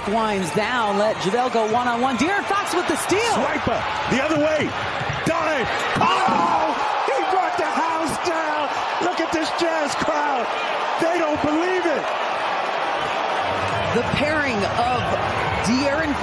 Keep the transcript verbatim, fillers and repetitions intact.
winds down, let JaVale go one-on-one. De'Aaron Fox with the steal. Swiper, the other way. Dive. Oh! He brought the house down. Look at this Jazz crowd. They don't believe it. The pairing of De'Aaron